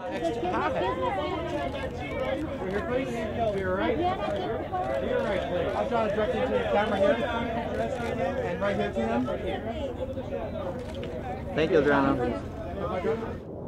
Hi. Over here, please. To your right. To your right, please. I'll try to direct you to the camera here. And right here to him. Thank you, Adrianna.